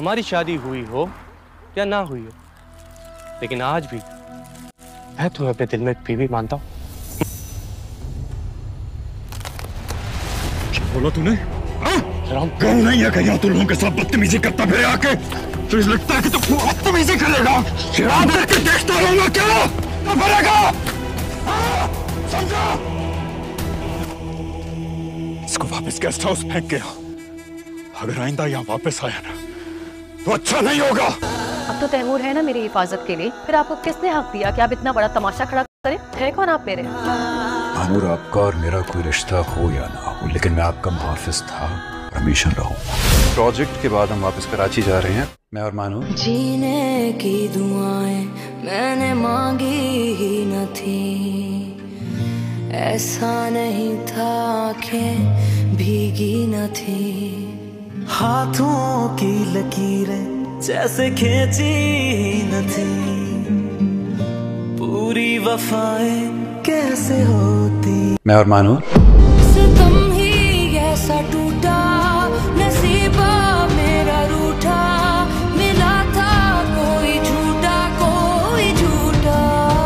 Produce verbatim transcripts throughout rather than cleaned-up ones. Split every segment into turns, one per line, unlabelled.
हमारी शादी हुई हो या ना हुई हो, लेकिन आज भी मैं तुम्हें अपने दिल में एक बीवी मानता हूँ।
क्या बोला तूने? गल नहीं है कि यहाँ तू लोगों के साथ बदतमीजी करता फिर आके तुझे लगता है कि तू बदतमीजी करेगा? शराब करके देखता रहूंगा क्या? क्या करेगा? समझा? इसको वापस गेस्ट हाउस फेंक गया। अगर आइंदा यहाँ वापस आया ना तो अच्छा नहीं होगा।
अब तो तैमूर है ना मेरी हिफाजत के लिए, फिर आपको किसने हक दिया कि आप इतना बड़ा तमाशा खड़ा करें? है कौन आप मेरे?
मानूर, आपका और मेरा कोई रिश्ता हो या ना हो, लेकिन मैं आपका मुहाफिज था, हमेशा रहूं। प्रोजेक्ट के बाद हम वापस कराची जा रहे हैं, मैं और मानूर।
जीने की दुआएं मैंने मांगी ही न थी, ऐसा नहीं था आंखें भीगी न थी,
हाथों की लकीरें जैसे खींची न थी, पूरी वफाएं कैसे होती।
मैं और मानूर।
सितम ही ऐसा टूटा, नसीबा मेरा रूठा, मिला था कोई झूठा कोई झूठा।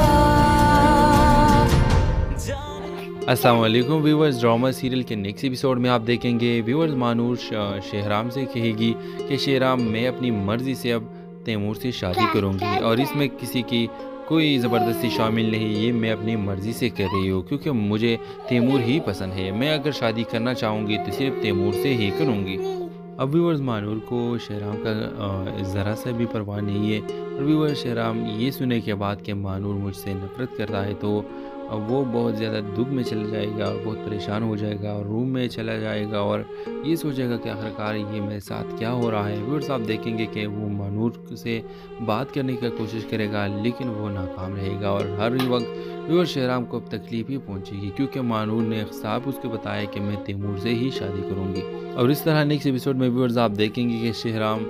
अस्सलाम वालेकुम व्यूवर्स, ड्रामा सीरियल के नेक्स्ट एपिसोड में आप देखेंगे व्यूवर्स मानूर शेहराम से कहेगी कि शेहराम मैं अपनी मर्ज़ी से अब तैमूर से शादी करूंगी और इसमें किसी की कोई ज़बरदस्ती शामिल नहीं, ये मैं अपनी मर्ज़ी से कर रही हूँ क्योंकि मुझे तैमूर ही पसंद है। मैं अगर शादी करना चाहूँगी तो सिर्फ तैमूर से ही करूँगी। अब व्यूवर्स मानूर को शेहराम का ज़रा सा भी परवाह नहीं है और व्यूवर्स शेहराम ये सुने के बाद कि मानूर मुझसे नफ़रत करता है तो वो बहुत ज़्यादा दुख में चला जाएगा और बहुत परेशान हो जाएगा और रूम में चला जाएगा और ये सोचेगा कि आखिरकार ये मेरे साथ क्या हो रहा है। व्यूअर्स आप देखेंगे कि वो मानूर से बात करने की कोशिश करेगा लेकिन वो नाकाम रहेगा और हर वक्त व्यूअर्स शेहराम को अब तकलीफ ही पहुंचेगी क्योंकि मानूर ने साफ उसको बताया कि मैं तैमूर से ही शादी करूँगी। और इस तरह नेक्स्ट एपिसोड में व्यूअर्स आप देखेंगे कि शेहराम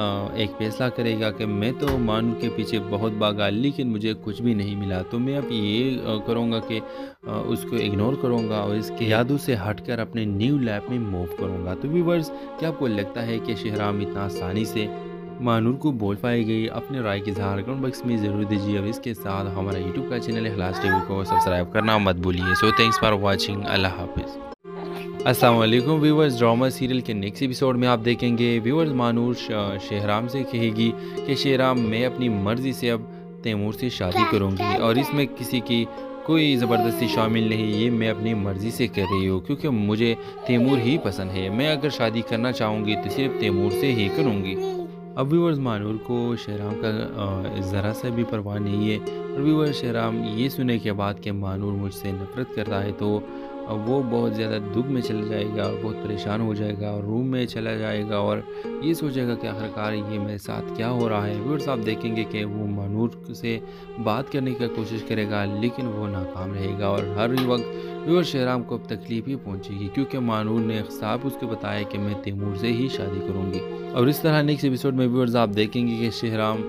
एक फैसला करेगा कि मैं तो मानूर के पीछे बहुत भागा लेकिन मुझे कुछ भी नहीं मिला, तो मैं अब ये करूँगा कि उसको इग्नोर करूँगा और इसके यादों से हटकर अपने न्यू लाइफ में मूव करूँगा। तो व्यूअर्स क्या आपको लगता है कि शेहराम इतना आसानी से मानूर को बोल पाएगी? अपने राय की इज़हार कमेंट बॉक्स में ज़रूर दीजिए और इसके साथ हमारा यूट्यूब का चैनल इखलास टीवी को सब्सक्राइब करना मत भूलिए। सो थैंक्स फॉर वॉचिंग, अल्लाह हाफिज़। अस्सलाम वालेकुम व्यूवर्स, ड्रामा सीरियल के नेक्स्ट एपिसोड में आप देखेंगे व्यूवर्स मानूर शेहराम से कहेगी कि शेहराम मैं अपनी मर्ज़ी से अब तैमूर से शादी करूंगी और इसमें किसी की कोई ज़बरदस्ती शामिल नहीं, ये मैं अपनी मर्ज़ी से कर रही हूँ क्योंकि मुझे तैमूर ही पसंद है। मैं अगर शादी करना चाहूँगी तो सिर्फ तैमूर से ही करूँगी। अब व्यूवर्स मानूर को शेहराम का ज़रा सा भी परवाह नहीं है और व्यूवर्स शेहराम ये सुने के बाद कि मानूर मुझसे नफ़रत करता है तो वो बहुत ज़्यादा दुख में चला जाएगा और बहुत परेशान हो जाएगा और रूम में चला जाएगा और ये सोचेगा कि आखिरकार ये मेरे साथ क्या हो रहा है। व्यूअर्स आप देखेंगे कि वो मानूर से बात करने की कोशिश करेगा लेकिन वो नाकाम रहेगा और हर वक्त व्यूअर्स शेहराम को अब तकलीफ ही पहुंचेगी क्योंकि मानूर ने साफ उसको बताया कि मैं तैमूर से ही शादी करूँगी। और इस तरह नेक्स्ट एपिसोड में व्यूअर्स आप देखेंगे कि शेहराम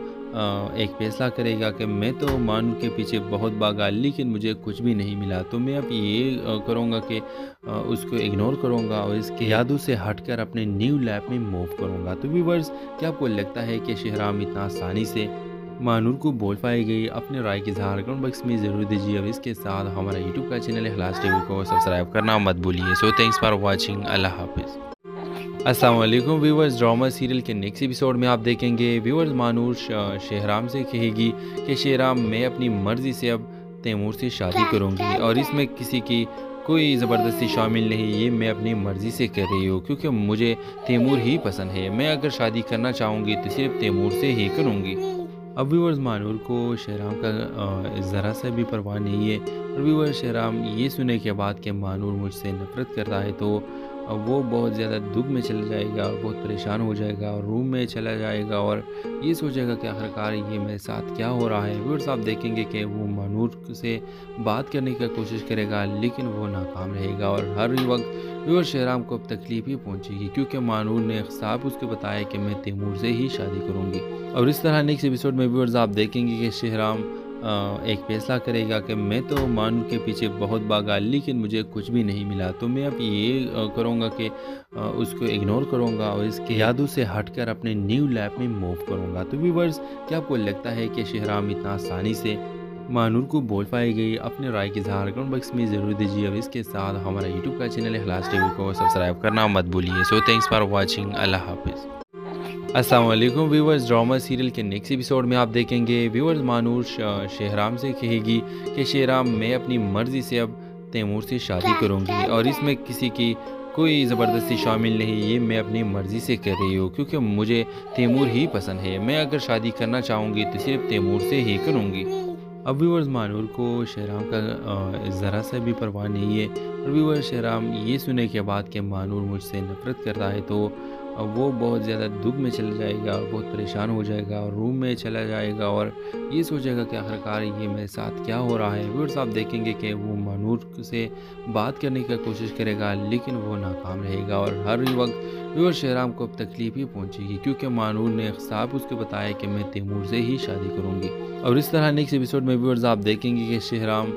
एक फैसला करेगा कि मैं तो मानूर के पीछे बहुत भागा लेकिन मुझे कुछ भी नहीं मिला, तो मैं अब ये करूँगा कि उसको इग्नोर करूँगा और इसके यादों से हटकर अपने न्यू लाइफ में मूव करूँगा। तो व्यूअर्स क्या आपको लगता है कि शेहराम इतना आसानी से मानूर को बोल पाएगी? अपने राय की इज़हार कमेंट बॉक्स में ज़रूर दीजिए और इसके साथ हमारा यूट्यूब का चैनल इखलास टीवी को सब्सक्राइब करना मत भूलिए। सो थैंक्स फॉर वॉचिंग, अल्लाह हाफिज़। अस्सलाम वालेकुम व्यूवर्स, ड्रामा सीरियल के नेक्स्ट एपिसोड में आप देखेंगे व्यूवर्स मानूर शेहराम से कहेगी कि शेहराम मैं अपनी मर्ज़ी से अब तैमूर से शादी करूंगी और इसमें किसी की कोई ज़बरदस्ती शामिल नहीं, ये मैं अपनी मर्ज़ी से कर रही हूँ क्योंकि मुझे तैमूर ही पसंद है। मैं अगर शादी करना चाहूँगी तो सिर्फ तैमूर से ही करूँगी। अब व्यूवर्स मानूर को शेहराम का ज़रा सा भी परवाह नहीं है और व्यूवर्स शेहराम ये सुने के बाद कि मानूर मुझसे नफ़रत करता है तो वो बहुत ज़्यादा दुख में चला जाएगा और बहुत परेशान हो जाएगा और रूम में चला जाएगा और ये सोचेगा कि आखिरकार ये मेरे साथ क्या हो रहा है। व्यूअर्स आप देखेंगे कि वो मानूर से बात करने की कोशिश करेगा लेकिन वो नाकाम रहेगा और हर वक्त व्यूअर्स शेहराम को अब तकलीफ ही पहुंचेगी क्योंकि मानूर ने साफ उसको बताया कि मैं तैमूर से ही शादी करूँगी। और इस तरह नेक्स्ट एपिसोड में व्यूअर्स आप देखेंगे कि शेहराम एक फ़ैसला करेगा कि मैं तो मानूर के पीछे बहुत भागा लेकिन मुझे कुछ भी नहीं मिला, तो मैं अब ये करूँगा कि उसको इग्नोर करूँगा और इसके यादों से हटकर अपने न्यू लाइफ में मूव करूँगा। तो व्यूअर्स, क्या आपको लगता है कि शेहराम इतना आसानी से मानूर को बोल पाएगी? अपने राय की इज़हार कमेंट बॉक्स में ज़रूर दीजिए। अब इसके साथ हमारा यूट्यूब का चैनल हलास टीवी को सब्सक्राइब करना मत भूलिए। So thanks for watching. अल्लाह हाफिज़। अस्सलाम वालेकुम व्यूअर्स, ड्रामा सीरियल के नेक्स्ट एपिसोड में आप देखेंगे व्यूअर्स मानूर शेहराम से कहेगी कि शेहराम मैं अपनी मर्ज़ी से अब तैमूर से शादी करूंगी और इसमें किसी की कोई ज़बरदस्ती शामिल नहीं, ये मैं अपनी मर्ज़ी से कर रही हूँ क्योंकि मुझे तैमूर ही पसंद है। मैं अगर शादी करना चाहूँगी तो सिर्फ तैमूर से ही करूँगी। अब व्यूअर्स मानूर को शेहराम का ज़रा सा भी परवाह नहीं है और व्यूअर्स शेहराम ये सुने के बाद कि मानूर मुझसे नफ़रत करता है तो वो बहुत ज़्यादा दुख में चला जाएगा और बहुत परेशान हो जाएगा और रूम में चला जाएगा और ये सोचेगा कि आखिरकार ये मेरे साथ क्या हो रहा है। व्यूअर्स आप देखेंगे कि वो मानूर से बात करने की कोशिश करेगा लेकिन वो नाकाम रहेगा और हर वक्त व्यूअर्स शेहराम को अब तकलीफ ही पहुंचेगी क्योंकि मानूर ने साफ उसको बताया कि मैं तैमूर से ही शादी करूंगी। और इस तरह नेक्स्ट एपिसोड में व्यूअर्स आप देखेंगे कि शेहराम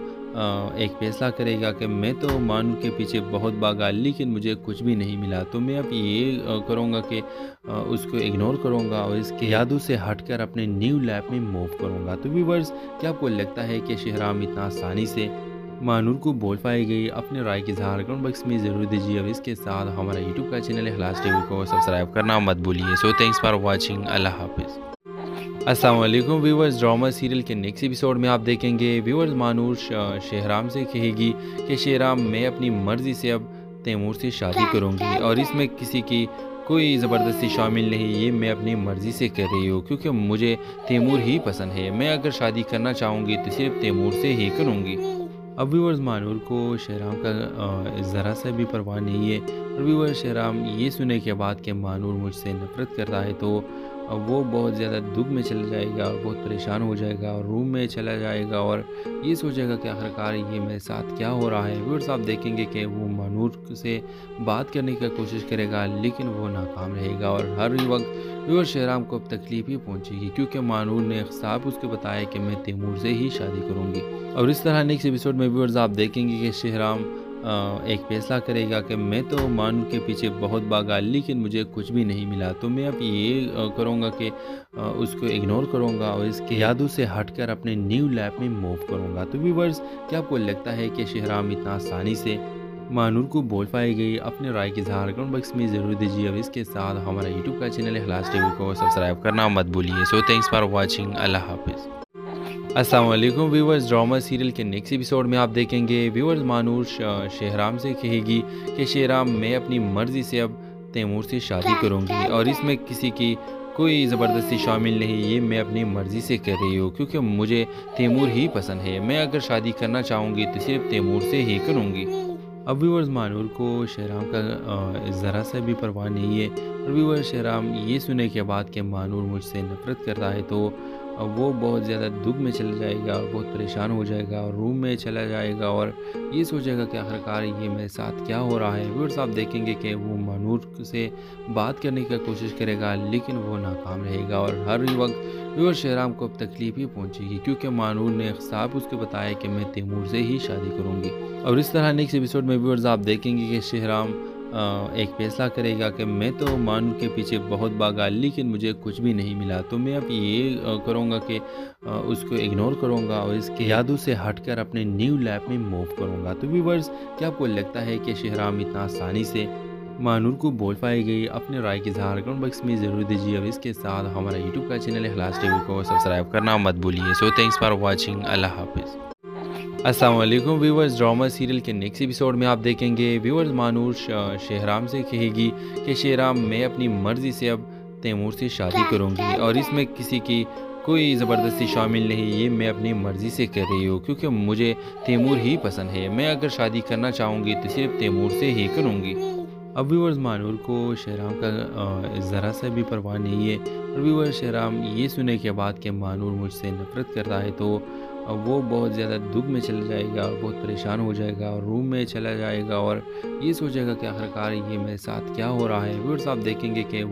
एक फ़ैसला करेगा कि मैं तो मानूर के पीछे बहुत भागा लेकिन मुझे कुछ भी नहीं मिला, तो मैं अब ये करूँगा कि उसको इग्नोर करूँगा और इसके यादों से हटकर अपने न्यू लाइफ में मूव करूँगा। तो व्यूअर्स, क्या आपको लगता है कि शेहराम इतना आसानी से मानूर को बोल पाएगी? अपने राय की इज़हार कमेंट बॉक्स में ज़रूर दीजिए। अब इसके साथ हमारा यूट्यूब का चैनल हलास टीवी को सब्सक्राइब करना मत भूलिए। So thanks for watching. अल्लाह हाफिज़। अस्सलाम वालेकुम व्यूअर्स, ड्रामा सीरियल के नेक्स्ट एपिसोड में आप देखेंगे व्यूअर्स मानूर शेहराम से कहेगी कि शेहराम मैं अपनी मर्ज़ी से अब तैमूर से शादी करूंगी और इसमें किसी की कोई ज़बरदस्ती शामिल नहीं, ये मैं अपनी मर्ज़ी से कर रही हूँ क्योंकि मुझे तैमूर ही पसंद है। मैं अगर शादी करना चाहूँगी तो सिर्फ तैमूर से ही करूँगी। अब व्यूअर्स मानूर को शेहराम का ज़रा सा भी परवाह नहीं है और व्यूअर्स शेहराम ये सुने के बाद कि मानूर मुझसे नफ़रत करता है तो वो बहुत ज़्यादा दुख में चला जाएगा और बहुत परेशान हो जाएगा और रूम में चला जाएगा और ये सोचेगा कि आखिरकार ये मेरे साथ क्या हो रहा है। व्यूअर्स आप देखेंगे कि वो मानूर से बात करने की कोशिश करेगा लेकिन वो नाकाम रहेगा और हर वक्त व्यूअर्स शेहराम को अब तकलीफ ही पहुंचेगी क्योंकि मानूर ने साफ उसको बताया कि मैं तैमूर से ही शादी करूंगी। और इस तरह नेक्स्ट एपिसोड में व्यूअर्स आप देखेंगे कि शेहराम एक फ़ैसला करेगा कि मैं तो मानूर के पीछे बहुत भागा लेकिन मुझे कुछ भी नहीं मिला, तो मैं अब ये करूँगा कि उसको इग्नोर करूँगा और इसके यादों से हटकर अपने न्यू लाइफ में मूव करूँगा। तो व्यूअर्स, क्या आपको लगता है कि शेहराम इतना आसानी से मानूर को बोल पाएगी? अपने राय की इज़हार कमेंट बॉक्स में ज़रूर दीजिए। अब इसके साथ हमारा यूट्यूब का चैनल हलास टीवी को सब्सक्राइब करना मत भूलिए। So thanks for watching. अल्लाह हाफिज़। अस्सलाम वालेकुम व्यूअर्स, ड्रामा सीरियल के नेक्स्ट एपिसोड में आप देखेंगे व्यूअर्स मानूर शेहराम से कहेगी कि शेहराम मैं अपनी मर्ज़ी से अब तैमूर से शादी करूंगी और इसमें किसी की कोई ज़बरदस्ती शामिल नहीं, ये मैं अपनी मर्ज़ी से कर रही हूँ क्योंकि मुझे तैमूर ही पसंद है। मैं अगर शादी करना चाहूँगी तो सिर्फ तैमूर से ही करूँगी। अब व्यूअर्स मानूर को शेहराम का ज़रा सा भी परवाह नहीं है और व्यूअर्स शेहराम ये सुने के बाद कि मानूर मुझसे नफ़रत करता है तो वो बहुत ज़्यादा दुख में चला जाएगा और बहुत परेशान हो जाएगा और रूम में चला जाएगा और ये सोचेगा कि आखिरकार ये मेरे साथ क्या हो रहा है। व्यूअर्स आप देखेंगे कि वो मानूर से बात करने की कोशिश करेगा लेकिन वो नाकाम रहेगा और हर वक्त व्यूअर्स शेहराम को अब तकलीफ ही पहुंचेगी क्योंकि मानूर ने साफ उसको बताया कि मैं तैमूर से ही शादी करूँगी। और इस तरह नेक्स्ट एपिसोड में व्यूअर्स आप देखेंगे कि शेहराम एक फ़ैसला करेगा कि मैं तो मानूर के पीछे बहुत भागा लेकिन मुझे कुछ भी नहीं मिला, तो मैं अब ये करूँगा कि उसको इग्नोर करूँगा और इसके यादों से हटकर अपने न्यू लाइफ में मूव करूँगा। तो व्यूअर्स, क्या आपको लगता है कि शेहराम इतना आसानी से मानूर को बोल पाएगी? अपने राय की इज़हार कमेंट बॉक्स में ज़रूर दीजिए। अब इसके साथ हमारा यूट्यूब का चैनल हलास टीवी को सब्सक्राइब करना मत भूलिए। So thanks for watching. अल्लाह हाफिज़। अस्सलाम वालेकुम व्यूअर्स, ड्रामा सीरियल के नेक्स्ट एपिसोड में आप देखेंगे व्यूअर्स मानूर शेहराम से कहेगी कि शेहराम मैं अपनी मर्ज़ी से अब तैमूर से शादी करूंगी और इसमें किसी की कोई ज़बरदस्ती शामिल नहीं, ये मैं अपनी मर्ज़ी से कर रही हूँ क्योंकि मुझे तैमूर ही पसंद है। मैं अगर शादी करना चाहूँगी तो सिर्फ तैमूर से ही करूँगी। अब व्यूअर्स मानूर को शेहराम का ज़रा सा भी परवाह नहीं है और व्यूअर्स शेहराम ये सुने के बाद कि मानूर मुझसे नफ़रत करता है तो वो बहुत ज़्यादा दुख में चला जाएगा और बहुत परेशान हो जाएगा और रूम में चला जाएगा और ये सोचेगा कि आखिरकार ये मेरे साथ क्या हो रहा है। व्यूअर्स आप देखेंगे कि वो मानूर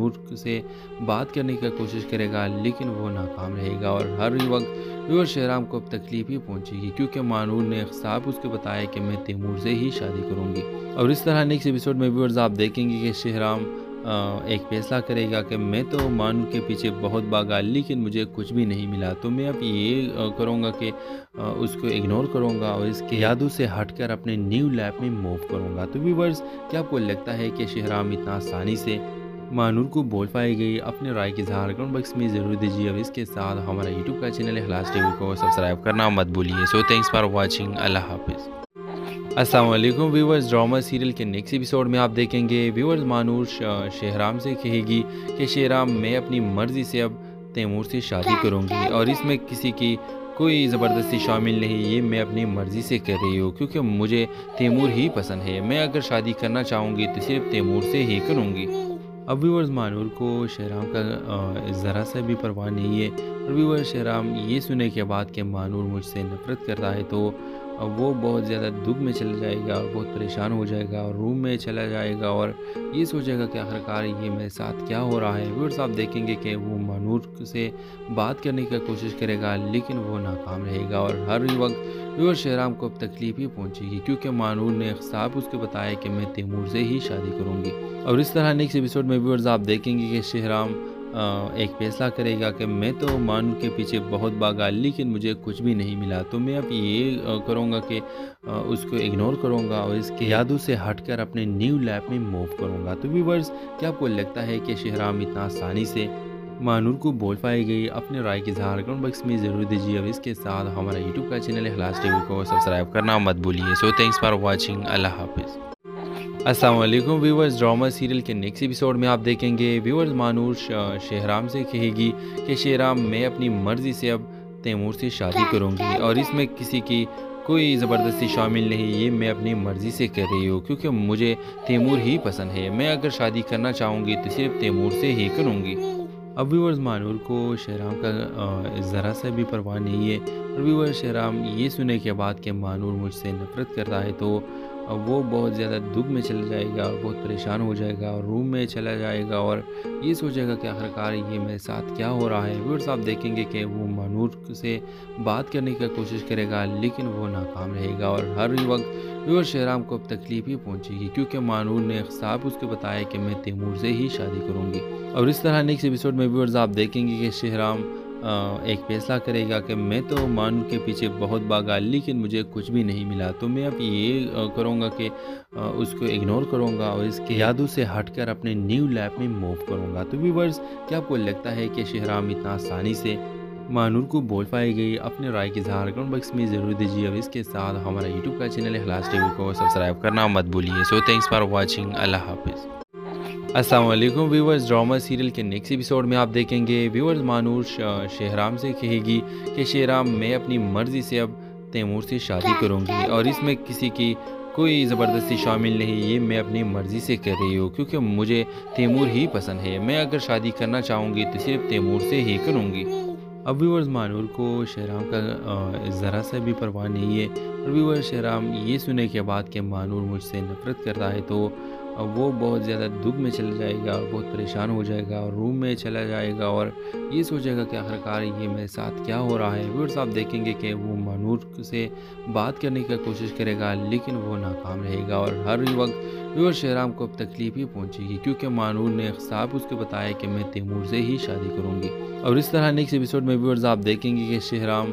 मानूर से बात करने की कोशिश करेगा, लेकिन वो नाकाम रहेगा और हर वक्त व्यूअर शेहराम को अब तकलीफ ही पहुंचेगी, क्योंकि मानूर ने साफ उसको बताया कि मैं तैमूर से ही शादी करूंगी। और इस तरह नेक्स्ट एपिसोड में व्यूअर्स आप देखेंगे कि शेहराम एक फैसला करेगा कि मैं तो मानूर के पीछे बहुत भागा, लेकिन मुझे कुछ भी नहीं मिला, तो मैं अब ये करूँगा कि उसको इग्नोर करूँगा और इसके यादों से हटकर अपने न्यू लाइफ में मूव करूँगा। तो व्यूअर्स, क्या आपको लगता है कि शेहराम इतना आसानी से मानूर को बोल पाएगी? अपने राय की इज़हार कमेंट बॉक्स में ज़रूर दीजिए। अब इसके साथ हमारा यूट्यूब का चैनल है खलास टीवी को सब्सक्राइब करना मत भूलिए। So thanks for watching. अल्लाह हाफिज़। अस्सलाम वालेकुम व्यूअर्स, ड्रामा सीरियल के नेक्स्ट एपिसोड में आप देखेंगे व्यूअर्स मानूर शेहराम से कहेगी कि शेहराम मैं अपनी मर्ज़ी से अब तैमूर से शादी करूंगी और इसमें किसी की कोई ज़बरदस्ती शामिल नहीं, ये मैं अपनी मर्ज़ी से कर रही हूँ क्योंकि मुझे तैमूर ही पसंद है। मैं अगर शादी करना चाहूँगी तो सिर्फ तैमूर से ही करूँगी। अब व्यूअर्स मानूर को शेहराम का ज़रा सा भी परवाह नहीं है और व्यूअर्स शेहराम ये सुने के बाद कि मानूर मुझसे नफ़रत करता है तो वो बहुत ज़्यादा दुख में चला जाएगा और बहुत परेशान हो जाएगा और रूम में चला जाएगा और ये सोचेगा कि आखिरकार ये मेरे साथ क्या हो रहा है। व्यूअर्स आप देखेंगे कि वो मानूर से बात करने की कोशिश करेगा, लेकिन वो नाकाम रहेगा और हर वक्त व्यूअर्स शेहराम को अब तकलीफ ही पहुंचेगी, क्योंकि मानूर ने साफ उसको बताया कि मैं तैमूर से ही शादी करूंगी। और इस तरह नेक्स्ट एपिसोड में व्यूअर्स आप देखेंगे कि शेहराम एक फैसला करेगा कि मैं तो मानूर के पीछे बहुत भागा, लेकिन मुझे कुछ भी नहीं मिला, तो मैं अब ये करूँगा कि उसको इग्नोर करूँगा और इसके यादों से हटकर अपने न्यू लाइफ में मूव करूँगा। तो व्यूअर्स, क्या आपको लगता है कि शेहराम इतना आसानी से मानूर को बोल पाएगी? अपने राय की इज़हार कमेंट बॉक्स में ज़रूर दीजिए। अब इसके साथ हमारा यूट्यूब का चैनल है खलास टीवी को सब्सक्राइब करना मत भूलिए। So thanks for watching. अल्लाह हाफिज़। अस्सलाम वालेकुम व्यूअर्स, ड्रामा सीरियल के नेक्स्ट एपिसोड में आप देखेंगे व्यूअर्स मानूर शेहराम से कहेगी कि शेहराम मैं अपनी मर्ज़ी से अब तैमूर से शादी करूंगी और इसमें किसी की कोई ज़बरदस्ती शामिल नहीं, ये मैं अपनी मर्ज़ी से कर रही हूँ क्योंकि मुझे तैमूर ही पसंद है। मैं अगर शादी करना चाहूँगी तो सिर्फ तैमूर से ही करूँगी। अब व्यूअर्स मानूर को शेहराम का ज़रा सा भी परवाह नहीं है और व्यूअर्स शेहराम ये सुने के बाद कि मानूर मुझसे नफ़रत करता है तो वो बहुत ज़्यादा दुख में चला जाएगा और बहुत परेशान हो जाएगा और रूम में चला जाएगा और ये सोचेगा कि आखिरकार ये मेरे साथ क्या हो रहा है। व्यूअर्स आप देखेंगे कि वो मानूर से बात करने की कोशिश करेगा, लेकिन वो नाकाम रहेगा और हर वक्त व्यूअर्स शेहराम को अब तकलीफ ही पहुंचेगी, क्योंकि मानूर ने साफ उसको बताया कि मैं तैमूर से ही शादी करूंगी। और इस तरह नेक्स्ट एपिसोड में व्यूअर्स आप देखेंगे कि शेहराम एक फैसला करेगा कि मैं तो मानूर के पीछे बहुत भागा, लेकिन मुझे कुछ भी नहीं मिला, तो मैं अब ये करूँगा कि उसको इग्नोर करूँगा और इसके यादों से हटकर अपने न्यू लाइफ में मूव करूँगा। तो व्यूअर्स, क्या आपको लगता है कि शेहराम इतना आसानी से मानूर को बोल पाएगी? अपने राय की इज़हार कमेंट बॉक्स में ज़रूर दीजिए। अब इसके साथ हमारा यूट्यूब का चैनल है खलास टीवी को सब्सक्राइब करना मत भूलिए। So thanks for watching. अल्लाह हाफिज़। अस्सलाम वालेकुम व्यूअर्स, ड्रामा सीरियल के नेक्स्ट एपिसोड में आप देखेंगे व्यूअर्स मानूर शेहराम से कहेगी कि शेहराम मैं अपनी मर्ज़ी से अब तैमूर से शादी करूंगी और इसमें किसी की कोई ज़बरदस्ती शामिल नहीं, ये मैं अपनी मर्ज़ी से कर रही हूँ क्योंकि मुझे तैमूर ही पसंद है। मैं अगर शादी करना चाहूँगी तो सिर्फ तैमूर से ही करूँगी। अब व्यूअर्स मानूर को शेहराम का ज़रा सा भी परवाह नहीं है और व्यूअर्स शेहराम ये सुने के बाद कि मानूर मुझसे नफ़रत करता है तो वो बहुत ज़्यादा दुख में चला जाएगा और बहुत परेशान हो जाएगा और रूम में चला जाएगा और ये सोचेगा कि आखिरकार ये मेरे साथ क्या हो रहा है। व्यूअर्स आप देखेंगे कि वो मानूर से बात करने की कोशिश करेगा, लेकिन वो नाकाम रहेगा और हर वक्त व्यूअर्स शेहराम को अब तकलीफ ही पहुंचेगी, क्योंकि मानूर ने साफ उसको बताया कि मैं तैमूर से ही शादी करूंगी। और इस तरह नेक्स्ट एपिसोड में व्यूअर्स आप देखेंगे कि शेहराम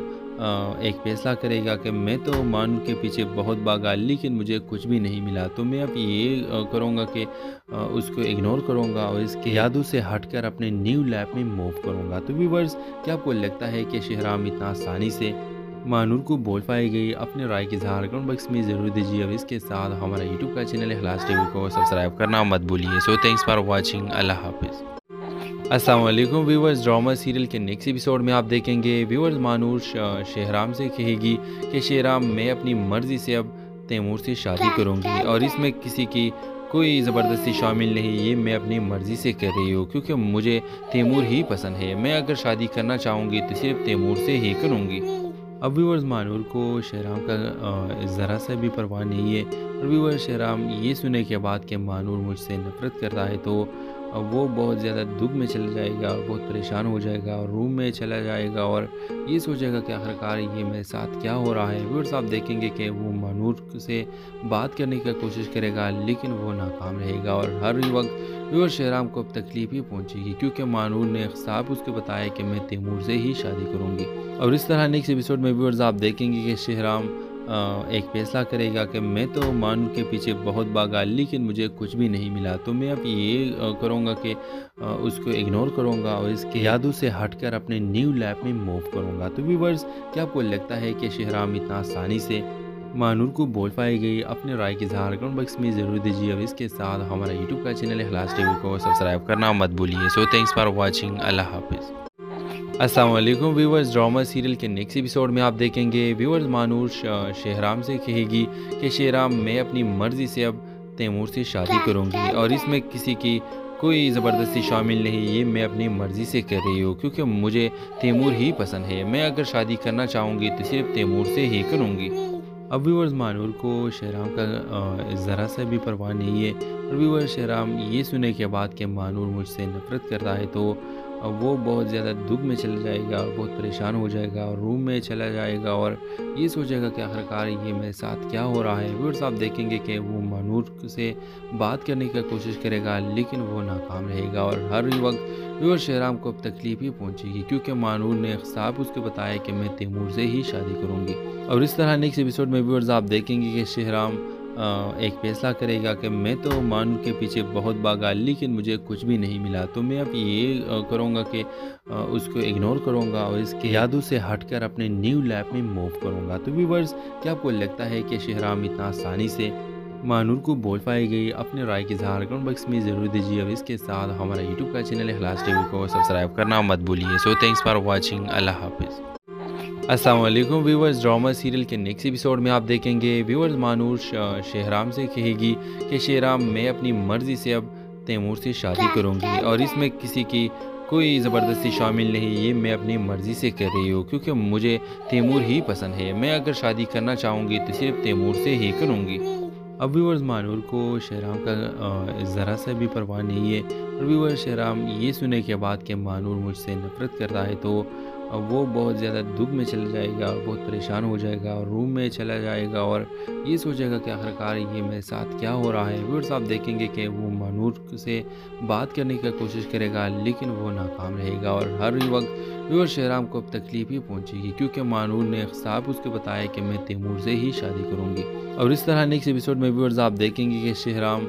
एक फैसला करेगा कि मैं तो मानूर के पीछे बहुत भागा, लेकिन मुझे कुछ भी नहीं मिला, तो मैं अब ये करूँगा कि उसको इग्नोर करूँगा और इसके यादों से हटकर अपने न्यू लाइफ में मूव करूँगा। तो व्यूअर्स, क्या आपको लगता है कि शेहराम इतना आसानी से मानूर को बोल पाएगी? अपने राय की इज़हार कमेंट बॉक्स में ज़रूर दीजिए। अब इसके साथ हमारा यूट्यूब का चैनल है खलास टीवी को सब्सक्राइब करना मत भूलिए। So thanks for watching. अल्लाह हाफिज़। अस्सलाम वालेकुम व्यूअर्स, ड्रामा सीरियल के नेक्स्ट एपिसोड में आप देखेंगे व्यूअर्स मानूर शेहराम से कहेगी कि शेहराम मैं अपनी मर्ज़ी से अब तैमूर से शादी करूंगी और इसमें किसी की कोई ज़बरदस्ती शामिल नहीं, ये मैं अपनी मर्ज़ी से कर रही हूँ क्योंकि मुझे तैमूर ही पसंद है। मैं अगर शादी करना चाहूँगी तो सिर्फ तैमूर से ही करूँगी। अब व्यूअर्स मानूर को शेहराम का ज़रा सा भी परवाह नहीं है और व्यूअर्स शेहराम ये सुने के बाद कि मानूर मुझसे नफ़रत करता है तो वो बहुत ज़्यादा दुख में चला जाएगा और बहुत परेशान हो जाएगा और रूम में चला जाएगा और ये सोचेगा कि आखिरकार ये मेरे साथ क्या हो रहा है। व्यूअर्स आप देखेंगे कि वो मानूर से बात करने की कोशिश करेगा लेकिन वो नाकाम रहेगा और हर वक्त व्यूअर शहराम को अब तकलीफ ही पहुंचेगी क्योंकि मानूर ने साफ उसको बताया कि मैं तैमूर से ही शादी करूंगी। और इस तरह नेक्स्ट एपिसोड में व्यूअर्स आप देखेंगे कि शहराम एक फैसला करेगा कि मैं तो मानूर के पीछे बहुत भागा लेकिन मुझे कुछ भी नहीं मिला, तो मैं अब ये करूँगा कि उसको इग्नोर करूँगा और इसके यादों से हटकर अपने न्यू लाइफ में मूव करूँगा। तो व्यूअर्स क्या आपको लगता है कि शहराम इतना आसानी से मानूर को बोल पाएगी? अपने राय की इज़हार कमेंट बॉक्स में ज़रूर दीजिए। अब इसके साथ हमारा यूट्यूब का चैनल इखलास टीवी को सब्सक्राइब करना मत भूलिए। So thanks for watching. अल्लाह हाफिज़। अस्सलाम वालेकुम व्यूअर्स, ड्रामा सीरियल के नेक्स्ट एपिसोड में आप देखेंगे व्यूअर्स मानूर शहराम से कहेगी कि शहराम मैं अपनी मर्ज़ी से अब तैमूर से शादी करूंगी और इसमें किसी की कोई ज़बरदस्ती शामिल नहीं, ये मैं अपनी मर्ज़ी से कर रही हूँ क्योंकि मुझे तैमूर ही पसंद है। मैं अगर शादी करना चाहूँगी तो सिर्फ तैमूर से ही करूँगी। अब व्यूअर्स मानूर को शहराम का ज़रा सा भी परवाह नहीं है और व्यूअर्स शहराम ये सुने के बाद कि मानूर मुझसे नफ़रत करता है तो वो बहुत ज़्यादा दुख में चला जाएगा और बहुत परेशान हो जाएगा और रूम में चला जाएगा और ये सोचेगा कि आखिरकार ये मेरे साथ क्या हो रहा है। व्यूअर्स आप देखेंगे कि वो मानूर से बात करने की कोशिश करेगा लेकिन वो नाकाम रहेगा और हर वक्त व्यूअर्स शहराम को अब तकलीफ ही पहुंचेगी क्योंकि मानूर ने साफ उसको बताया कि मैं तैमूर से ही शादी करूंगी। और इस तरह नेक्स्ट एपिसोड में व्यूअर्स आप देखेंगे कि शहराम एक फैसला करेगा कि मैं तो मानूर के पीछे बहुत भागा लेकिन मुझे कुछ भी नहीं मिला, तो मैं अब ये करूँगा कि उसको इग्नोर करूँगा और इसके यादों से हटकर अपने न्यू लाइफ में मूव करूँगा। तो व्यूअर्स क्या आपको लगता है कि शहराम इतना आसानी से मानूर को बोल पाएगी? अपने राय की इज़हार कमेंट बॉक्स में ज़रूर दीजिए। अब इसके साथ हमारा यूट्यूब का चैनल इखलास टीवी को सब्सक्राइब करना मत भूलिए। So thanks for watching. अल्लाह हाफिज़। अस्सलाम वालेकुम व्यूअर्स, ड्रामा सीरियल के नेक्स्ट एपिसोड में आप देखेंगे व्यूअर्स मानूर शहराम से कहेगी कि शहराम मैं अपनी मर्ज़ी से अब तैमूर से शादी करूंगी और इसमें किसी की कोई ज़बरदस्ती शामिल नहीं, ये मैं अपनी मर्ज़ी से कर रही हूँ क्योंकि मुझे तैमूर ही पसंद है। मैं अगर शादी करना चाहूँगी तो सिर्फ तैमूर से ही करूँगी। अब व्यूअर्स मानूर को शहराम का ज़रा सा भी परवाह नहीं है और व्यूअर्स शहराम ये सुने के बाद कि मानूर मुझसे नफ़रत करता है तो वो बहुत ज़्यादा दुख में चला जाएगा और बहुत परेशान हो जाएगा और रूम में चला जाएगा और ये सोचेगा कि आखिरकार ये मेरे साथ क्या हो रहा है। व्यूअर्स आप देखेंगे कि वो मानूर से बात करने की कोशिश करेगा लेकिन वो नाकाम रहेगा और हर वक्त व्यूअर्स शहराम को अब तकलीफ ही पहुंचेगी क्योंकि मानूर ने साफ उसको बताया कि मैं तैमूर से ही शादी करूंगी। और इस तरह नेक्स्ट एपिसोड में व्यूअर्स आप देखेंगे कि शहराम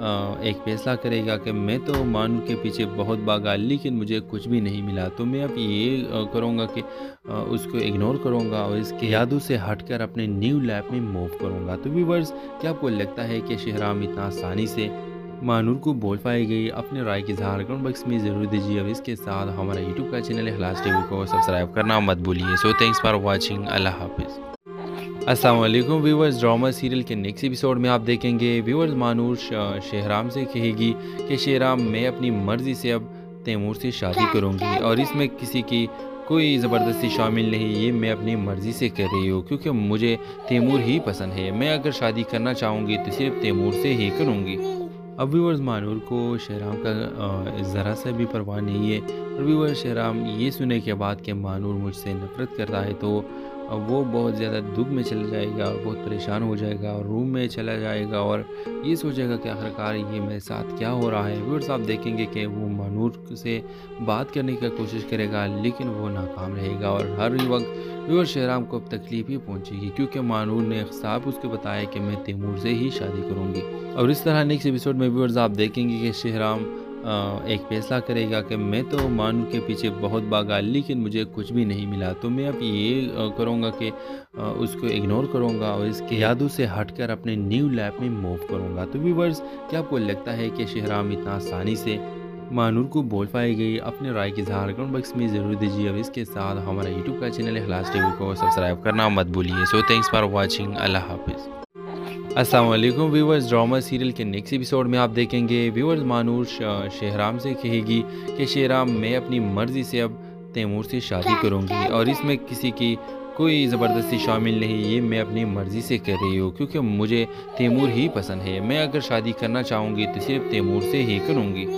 एक फैसला करेगा कि मैं तो मानूर के पीछे बहुत भागा लेकिन मुझे कुछ भी नहीं मिला, तो मैं अब ये करूँगा कि उसको इग्नोर करूँगा और इसके यादों से हटकर अपने न्यू लाइफ में मूव करूँगा। तो व्यूअर्स क्या आपको लगता है कि शहराम इतना आसानी से मानूर को बोल पाएगी? अपने राय की इज़हार कमेंट बॉक्स में ज़रूर दीजिए। अब इसके साथ हमारा यूट्यूब का चैनल इखलास टीवी को सब्सक्राइब करना मत भूलिए। So thanks for watching. अल्लाह हाफिज़। अस्सलाम वालेकुम व्यूअर्स, ड्रामा सीरियल के नेक्स्ट एपिसोड में आप देखेंगे व्यूअर्स मानूर शहराम से कहेगी कि शहराम मैं अपनी मर्ज़ी से अब तैमूर से शादी करूंगी और इसमें किसी की कोई ज़बरदस्ती शामिल नहीं, ये मैं अपनी मर्ज़ी से कर रही हूँ क्योंकि मुझे तैमूर ही पसंद है। मैं अगर शादी करना चाहूँगी तो सिर्फ तैमूर से ही करूँगी। अब व्यूअर्स मानूर को शहराम का ज़रा सा भी परवाह नहीं है और व्यूअर्स शहराम ये सुने के बाद कि मानूर मुझसे नफ़रत करता है तो वो बहुत ज़्यादा दुख में चला जाएगा और बहुत परेशान हो जाएगा और रूम में चला जाएगा और ये सोचेगा कि आखिरकार ये मेरे साथ क्या हो रहा है। व्यूअर्स आप देखेंगे कि वो मानूर से बात करने की कोशिश करेगा लेकिन वो नाकाम रहेगा और हर वक्त व्यूअर्स शहराम को अब तकलीफ ही पहुंचेगी क्योंकि मानूर ने साफ उसको बताया कि मैं तैमूर से ही शादी करूंगी। और इस तरह नेक्स्ट एपिसोड में व्यूअर्स आप देखेंगे कि शहराम एक फैसला करेगा कि मैं तो मानूर के पीछे बहुत भागा लेकिन मुझे कुछ भी नहीं मिला, तो मैं अब ये करूँगा कि उसको इग्नोर करूँगा और इसके यादों से हटकर अपने न्यू लाइफ में मूव करूँगा। तो व्यूअर्स क्या आपको लगता है कि शहराम इतना आसानी से मानूर को बोल पाएगी? अपने राय की इज़हार कमेंट बॉक्स में ज़रूर दीजिए। अब इसके साथ हमारा यूट्यूब का चैनल इखलास टीवी को सब्सक्राइब करना मत भूलिए। So thanks for watching. अल्लाह हाफिज़। अस्सलाम वालेकुम व्यूअर्स, ड्रामा सीरियल के नेक्स्ट एपिसोड में आप देखेंगे व्यूअर्स मानूर शहराम से कहेगी कि शहराम मैं अपनी मर्ज़ी से अब तैमूर से शादी करूंगी और इसमें किसी की कोई ज़बरदस्ती शामिल नहीं, ये मैं अपनी मर्ज़ी से कर रही हूँ क्योंकि मुझे तैमूर ही पसंद है। मैं अगर शादी करना चाहूँगी तो सिर्फ तैमूर से ही करूँगी।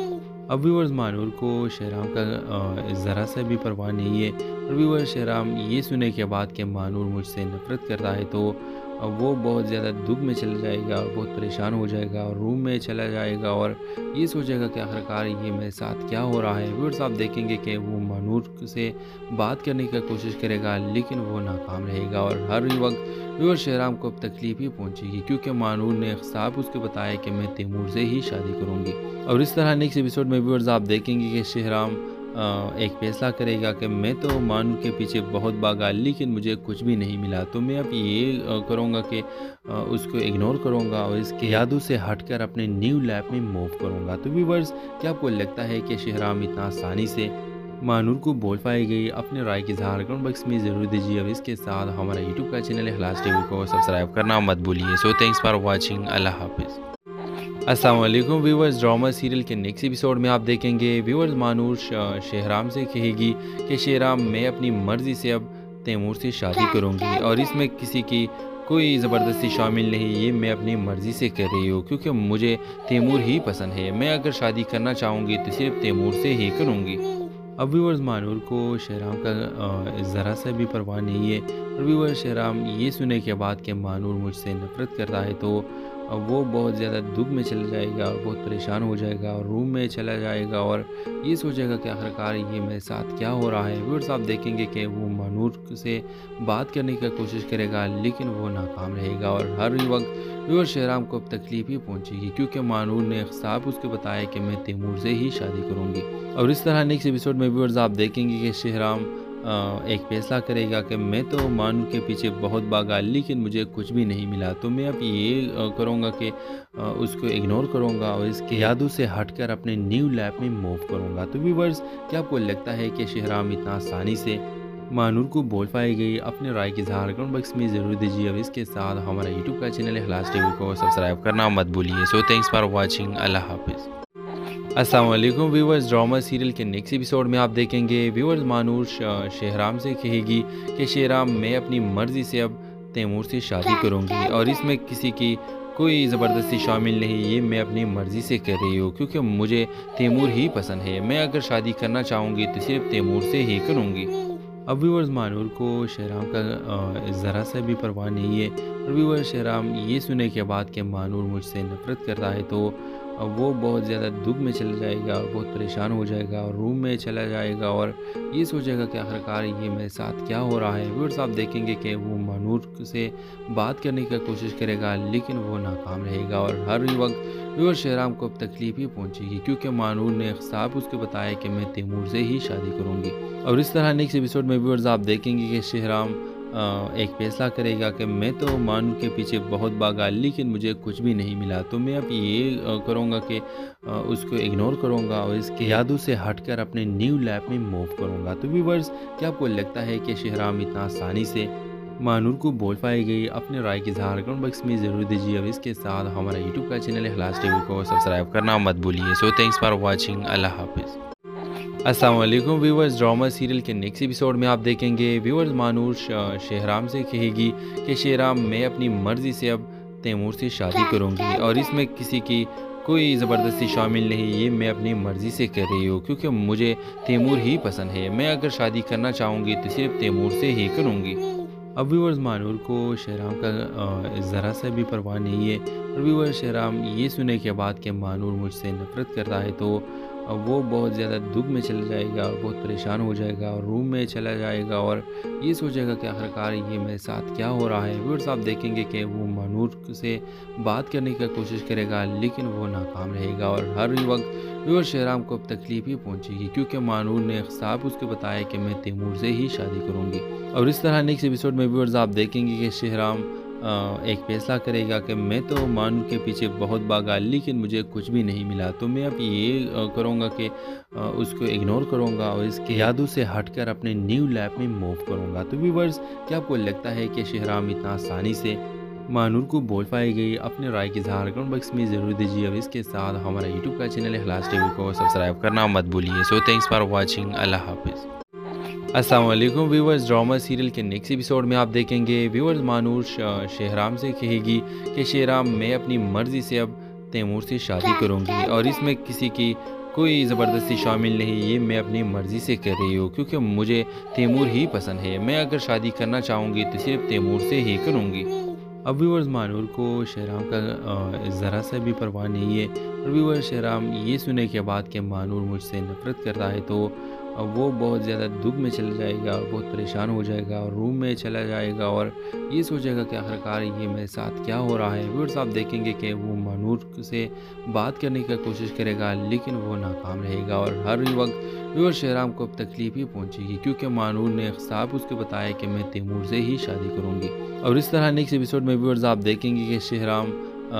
अब व्यूअर्स मानूर को शहराम का ज़रा सा भी परवाह नहीं है। और व्यूअर्स शहराम ये सुने के बाद कि मानूर मुझसे नफ़रत करता है तो वो बहुत ज़्यादा दुख में चला जाएगा और बहुत परेशान हो जाएगा और रूम में चला जाएगा और ये सोचेगा कि आखिरकार ये मेरे साथ क्या हो रहा है। व्यूअर्स आप देखेंगे कि वो मानूर से बात करने की कोशिश करेगा लेकिन वो नाकाम रहेगा और हर वक्त व्यूअर्स शहराम को अब तकलीफ ही पहुंचेगी क्योंकि मानूर ने साफ उसको बताया कि मैं तैमूर से ही शादी करूंगी। और इस तरह नेक्स्ट एपिसोड में व्यूअर्स आप देखेंगे कि शहराम एक फैसला करेगा कि मैं तो मानूर के पीछे बहुत भागा लेकिन मुझे कुछ भी नहीं मिला, तो मैं अब ये करूँगा कि उसको इग्नोर करूँगा और इसके यादों से हटकर अपने न्यू लाइफ में मूव करूँगा। तो व्यूअर्स क्या आपको लगता है कि शहराम इतना आसानी से मानूर को बोल पाएगी? अपने राय की इज़हार कमेंट बॉक्स में ज़रूर दीजिए और इसके साथ हमारा यूट्यूब का चैनल इखलास टीवी को सब्सक्राइब करना मत भूलिए। So thanks for watching. अल्लाह हाफिज़। अस्सलाम वालेकुम व्यूअर्स, ड्रामा सीरियल के नेक्स्ट एपिसोड में आप देखेंगे व्यूअर्स मानूर शहराम से कहेगी कि शहराम मैं अपनी मर्ज़ी से अब तैमूर से शादी करूंगी और इसमें किसी की कोई ज़बरदस्ती शामिल नहीं, ये मैं अपनी मर्ज़ी से कर रही हूँ क्योंकि मुझे तैमूर ही पसंद है। मैं अगर शादी करना चाहूँगी तो सिर्फ तैमूर से ही करूँगी। अब व्यूअर्स मानूर को शहराम का ज़रा सा भी परवाह नहीं है। और व्यूअर्स शहराम ये सुने के बाद कि मानूर मुझसे नफ़रत करता है तो वो बहुत ज़्यादा दुख में चला जाएगा और बहुत परेशान हो जाएगा और रूम में चला जाएगा और ये सोचेगा कि आखिरकार ये मेरे साथ क्या हो रहा है। व्यूअर्स आप देखेंगे कि वो मानूर से बात करने की कोशिश करेगा लेकिन वो नाकाम रहेगा और हर वक्त व्यूअर्स शहराम को अब तकलीफ ही पहुंचेगी क्योंकि मानूर ने साफ उसको बताया कि मैं तैमूर से ही शादी करूंगी। और इस तरह नेक्स्ट एपिसोड में व्यूअर्स आप देखेंगे कि शहराम एक फैसला करेगा कि मैं तो मानूर के पीछे बहुत भागा लेकिन मुझे कुछ भी नहीं मिला, तो मैं अब ये करूँगा कि उसको इग्नोर करूँगा और इसके यादों से हटकर अपने न्यू लाइफ में मूव करूँगा। तो व्यूअर्स क्या आपको लगता है कि शहराम इतना आसानी से मानूर को बोल पाएगी? अपने राय की इज़हार कमेंट बॉक्स में ज़रूर दीजिए और इसके साथ हमारा यूट्यूब का चैनल इखलास टीवी को सब्सक्राइब करना मत भूलिए। So thanks for watching. अल्लाह हाफिज़। अस्सलाम वालेकुम व्यूअर्स, ड्रामा सीरियल के नेक्स्ट एपिसोड में आप देखेंगे व्यूअर्स मानूर शहराम से कहेगी कि शहराम मैं अपनी मर्ज़ी से अब तैमूर से शादी करूंगी और इसमें किसी की कोई ज़बरदस्ती शामिल नहीं, ये मैं अपनी मर्ज़ी से कर रही हूँ क्योंकि मुझे तैमूर ही पसंद है। मैं अगर शादी करना चाहूँगी तो सिर्फ तैमूर से ही करूँगी। अब व्यूअर्स मानूर को शहराम का ज़रा सा भी परवाह नहीं है। और व्यूअर्स शहराम ये सुने के बाद कि मानूर मुझसे नफ़रत करता है तो वो बहुत ज़्यादा दुख में चला जाएगा और बहुत परेशान हो जाएगा और रूम में चला जाएगा और ये सोचेगा कि आखिरकार ये मेरे साथ क्या हो रहा है। व्यूअर्स आप देखेंगे कि वो मानूर से बात करने की कोशिश करेगा लेकिन वो नाकाम रहेगा और हर वक्त व्यूअर्स शहराम को अब तकलीफ ही पहुंचेगी क्योंकि मानूर ने साफ उसको बताया कि मैं तैमूर से ही शादी करूंगी। और इस तरह नेक्स्ट एपिसोड में व्यूअर्स आप देखेंगे कि शहराम एक फैसला करेगा कि मैं तो मानूर के पीछे बहुत भागा लेकिन मुझे कुछ भी नहीं मिला, तो मैं अब ये करूँगा कि उसको इग्नोर करूँगा और इसके यादों से हटकर अपने न्यू लाइफ में मूव करूँगा। तो व्यूअर्स क्या आपको लगता है कि शहराम इतना आसानी से मानूर को बोल पाएगी? अपने राय की इज़हार कमेंट बॉक्स में ज़रूर दीजिए और इसके साथ हमारा यूट्यूब का चैनल इखलास टीवी को सब्सक्राइब करना मत भूलिए। So thanks for watching. अल्लाह हाफिज़। अस्सलाम वालेकुम व्यूअर्स, ड्रामा सीरियल के नेक्स्ट एपिसोड में आप देखेंगे व्यूअर्स मानूर शहराम से कहेगी कि शहराम मैं अपनी मर्ज़ी से अब तैमूर से शादी करूंगी और इसमें किसी की कोई ज़बरदस्ती शामिल नहीं, ये मैं अपनी मर्ज़ी से कर रही हूँ क्योंकि मुझे तैमूर ही पसंद है। मैं अगर शादी करना चाहूँगी तो सिर्फ तैमूर से ही करूँगी। अब व्यूअर्स मानूर को शहराम का ज़रा सा भी परवाह नहीं है। और व्यूअर्स शहराम ये सुने के बाद कि मानूर मुझसे नफ़रत करता है तो वो बहुत ज़्यादा दुख में चला जाएगा और बहुत परेशान हो जाएगा और रूम में चला जाएगा और ये सोचेगा कि आखिरकार ये मेरे साथ क्या हो रहा है। व्यूअर्स आप देखेंगे कि वो मानूर से बात करने की कोशिश करेगा लेकिन वो नाकाम रहेगा और हर वक्त व्यूअर्स शहराम को अब तकलीफ ही पहुंचेगी क्योंकि मानूर ने साफ उसको बताया कि मैं तैमूर से ही शादी करूंगी। और इस तरह नेक्स्ट एपिसोड में व्यूअर्स आप देखेंगे कि शहराम एक फैसला करेगा कि मैं तो मानूर के पीछे बहुत भागा लेकिन मुझे कुछ भी नहीं मिला, तो मैं अब ये करूँगा कि उसको इग्नोर करूँगा और इसके यादों से हटकर अपने न्यू लाइफ में मूव करूँगा। तो व्यूअर्स क्या आपको लगता है कि शहराम इतना आसानी से मानूर को बोल पाएगी? अपने राय की इज़हार कमेंट बॉक्स में ज़रूर दीजिए और इसके साथ हमारा यूट्यूब का चैनल इखलास टीवी को सब्सक्राइब करना मत भूलिए। So thanks for watching. अल्लाह हाफिज़। अस्सलाम वालेकुम व्यूअर्स, ड्रामा सीरियल के नेक्स्ट एपिसोड में आप देखेंगे व्यूअर्स मानूर शहराम से कहेगी कि शहराम मैं अपनी मर्ज़ी से अब तैमूर से शादी करूंगी और इसमें किसी की कोई ज़बरदस्ती शामिल नहीं, ये मैं अपनी मर्ज़ी से कर रही हूँ क्योंकि मुझे तैमूर ही पसंद है। मैं अगर शादी करना चाहूँगी तो सिर्फ तैमूर से ही करूँगी। अब व्यूअर्स मानूर को शहराम का ज़रा सा भी परवाह नहीं है और व्यूअर्स शहराम ये सुने के बाद कि मानूर मुझसे नफ़रत करता है तो वो बहुत ज़्यादा दुख में चला जाएगा और बहुत परेशान हो जाएगा और रूम में चला जाएगा और ये सोचेगा कि आखिरकार ये मेरे साथ क्या हो रहा है। व्यूअर्स आप देखेंगे कि वो मानूर से बात करने की कोशिश करेगा लेकिन वो नाकाम रहेगा और हर वक्त व्यूअर्स शहराम को अब तकलीफ ही पहुंचेगी क्योंकि मानूर ने साफ उसको बताया कि मैं तैमूर से ही शादी करूंगी। और इस तरह नेक्स्ट एपिसोड में व्यूअर्स आप देखेंगे कि शहराम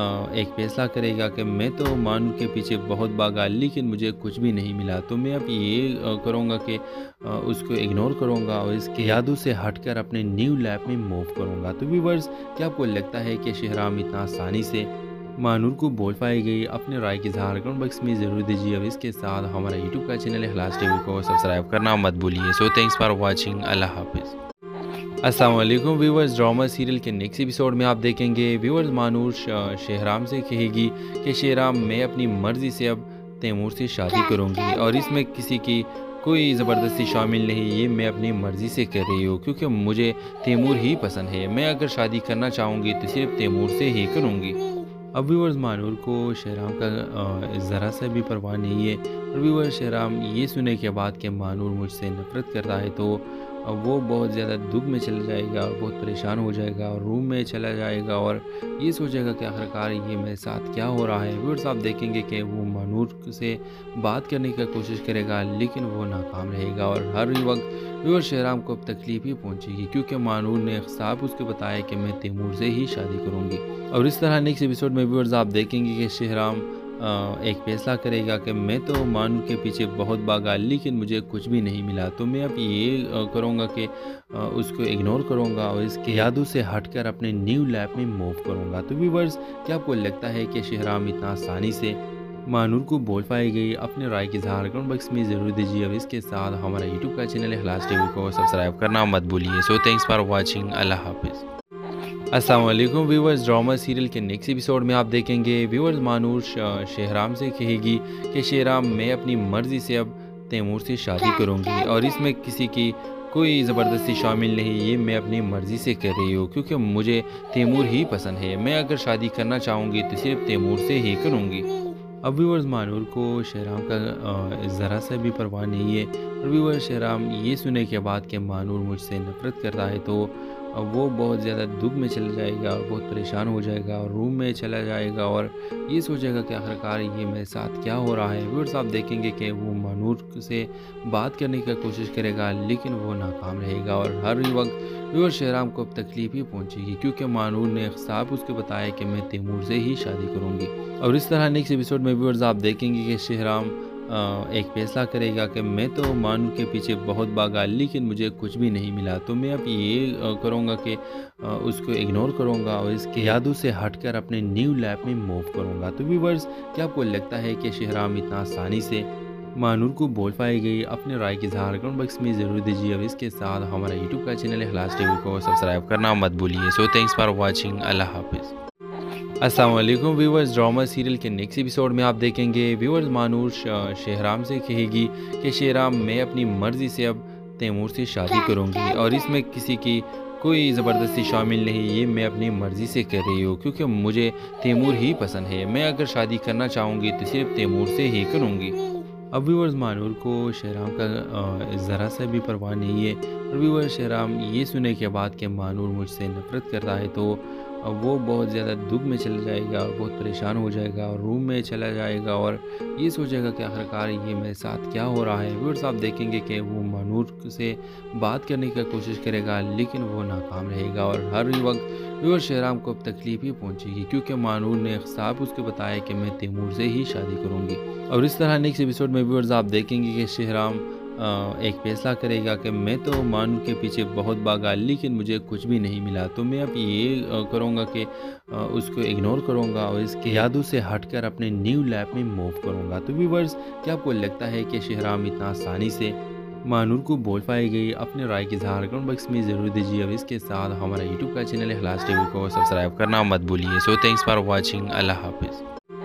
एक फैसला करेगा कि मैं तो मानूर के पीछे बहुत भागा लेकिन मुझे कुछ भी नहीं मिला, तो मैं अब ये करूँगा कि उसको इग्नोर करूँगा और इसके यादों से हटकर अपने न्यू लाइफ में मूव करूँगा। तो व्यूअर्स क्या आपको लगता है कि शहराम इतना आसानी से मानूर को बोल पाएगी? अपने राय की इज़हार कमेंट बॉक्स में ज़रूर दीजिए। अब इसके साथ हमारा यूट्यूब का चैनल इखलास टीवी को सब्सक्राइब करना मत भूलिए। So thanks for watching. अल्लाह हाफिज़। अस्सलाम वालेकुम व्यूअर्स, ड्रामा सीरियल के नेक्स्ट एपिसोड में आप देखेंगे व्यूअर्स मानूर शहराम से कहेगी कि शहराम मैं अपनी मर्ज़ी से अब तैमूर से शादी करूंगी और इसमें किसी की कोई ज़बरदस्ती शामिल नहीं, ये मैं अपनी मर्ज़ी से कर रही हूँ क्योंकि मुझे तैमूर ही पसंद है। मैं अगर शादी करना चाहूँगी तो सिर्फ तैमूर से ही करूँगी। अब व्यूअर्स मानूर को शहराम का ज़रा सा भी परवाह नहीं है और व्यूअर्स शहराम ये सुने के बाद कि मानूर मुझसे नफ़रत करता है तो वो बहुत ज़्यादा दुख में चला जाएगा और बहुत परेशान हो जाएगा और रूम में चला जाएगा और ये सोचेगा कि आखिरकार ये मेरे साथ क्या हो रहा है। व्यूअर्स आप देखेंगे कि वो मानूर से बात करने की कोशिश करेगा लेकिन वो नाकाम रहेगा और हर वक्त व्यूअर्स शहराम को अब तकलीफ ही पहुंचेगी क्योंकि मानूर ने साफ उसको बताया कि मैं तैमूर से ही शादी करूंगी। और इस तरह नेक्स्ट एपिसोड में व्यूअर्स आप देखेंगे कि शहराम एक फैसला करेगा कि मैं तो मानूर के पीछे बहुत भागा लेकिन मुझे कुछ भी नहीं मिला, तो मैं अब ये करूँगा कि उसको इग्नोर करूँगा और इसके यादों से हटकर अपने न्यू लाइफ में मूव करूँगा। तो व्यूअर्स क्या आपको लगता है कि शहराम इतना आसानी से मानूर को बोल पाएगी? अपने राय की इज़हार कमेंट बॉक्स में ज़रूर दीजिए। अब इसके साथ हमारा यूट्यूब का चैनल इखलास टीवी को सब्सक्राइब करना मत भूलिए। So thanks for watching. अल्लाह हाफिज़। अस्सलाम वालेकुम व्यूअर्स, ड्रामा सीरियल के नेक्स्ट एपिसोड में आप देखेंगे व्यूअर्स मानूर शहराम से कहेगी कि शहराम मैं अपनी मर्ज़ी से अब तैमूर से शादी करूंगी और इसमें किसी की कोई ज़बरदस्ती शामिल नहीं, ये मैं अपनी मर्ज़ी से कर रही हूँ क्योंकि मुझे तैमूर ही पसंद है। मैं अगर शादी करना चाहूँगी तो सिर्फ तैमूर से ही करूँगी। अब व्यूअर्स मानूर को शहराम का ज़रा सा भी परवाह नहीं है और व्यूअर्स शहराम ये सुने के बाद कि मानूर मुझसे नफ़रत करता है तो वो बहुत ज़्यादा दुख में चला जाएगा और बहुत परेशान हो जाएगा और रूम में चला जाएगा और ये सोचेगा कि आखिरकार ये मेरे साथ क्या हो रहा है। व्यूअर्स आप देखेंगे कि वो मानूर से बात करने की कोशिश करेगा लेकिन वो नाकाम रहेगा और हर वक्त व्यूअर्स शहराम को अब तकलीफ ही पहुंचेगी क्योंकि मानूर ने साफ उसको बताया कि मैं तैमूर से ही शादी करूँगी। और इस तरह नेक्स्ट एपिसोड में व्यूअर्स आप देखेंगे कि शहराम एक फैसला करेगा कि मैं तो मानूर के पीछे बहुत भागा लेकिन मुझे कुछ भी नहीं मिला, तो मैं अब ये करूँगा कि उसको इग्नोर करूँगा और इसके यादों से हटकर अपने न्यू लाइफ में मूव करूँगा। तो व्यूअर्स क्या आपको लगता है कि शहराम इतना आसानी से मानूर को बोल पाएगी? अपने राय की इज़हार कमेंट बॉक्स में ज़रूर दीजिए। अब इसके साथ हमारा यूट्यूब का चैनल इखलास टीवी को सब्सक्राइब करना मत भूलिए। So thanks for watching. अल्लाह हाफिज़। अस्सलाम वालेकुम व्यूअर्स, ड्रामा सीरियल के नेक्स्ट एपिसोड में आप देखेंगे व्यूअर्स मानूर शहराम से कहेगी कि शहराम मैं अपनी मर्ज़ी से अब तैमूर से शादी करूंगी और इसमें किसी की कोई ज़बरदस्ती शामिल नहीं, ये मैं अपनी मर्ज़ी से कर रही हूँ क्योंकि मुझे तैमूर ही पसंद है। मैं अगर शादी करना चाहूँगी तो सिर्फ तैमूर से ही करूँगी। अब व्यूअर्स मानूर को शहराम का ज़रा सा भी परवाह नहीं है और व्यूअर्स शहराम ये सुने के बाद कि मानूर मुझसे नफ़रत करता है तो वो बहुत ज़्यादा दुख में चला जाएगा और बहुत परेशान हो जाएगा और रूम में चला जाएगा और ये सोचेगा कि आखिरकार ये मेरे साथ क्या हो रहा है। व्यूअर्स आप देखेंगे कि वो मानूर से बात करने की कोशिश करेगा लेकिन वो नाकाम रहेगा और हर वक्त व्यूअर्स शहराम को अब तकलीफ ही पहुंचेगी क्योंकि मानूर ने साफ उसको बताया कि मैं तैमूर से ही शादी करूँगी। और इस तरह नेक्स्ट एपिसोड में व्यूअर्स आप देखेंगे कि शहराम एक फैसला करेगा कि मैं तो मानूर के पीछे बहुत भागा लेकिन मुझे कुछ भी नहीं मिला, तो मैं अब ये करूँगा कि उसको इग्नोर करूँगा और इसके यादों से हटकर अपने न्यू लाइफ में मूव करूँगा। तो व्यूअर्स क्या आपको लगता है कि शहराम इतना आसानी से मानूर को बोल पाएगी? अपने राय की इज़हार कमेंट बॉक्स में ज़रूर दीजिए। अब इसके साथ हमारा यूट्यूब का चैनल इखलास टीवी को सब्सक्राइब करना मत भूलिए। So thanks for watching. अल्लाह हाफिज़।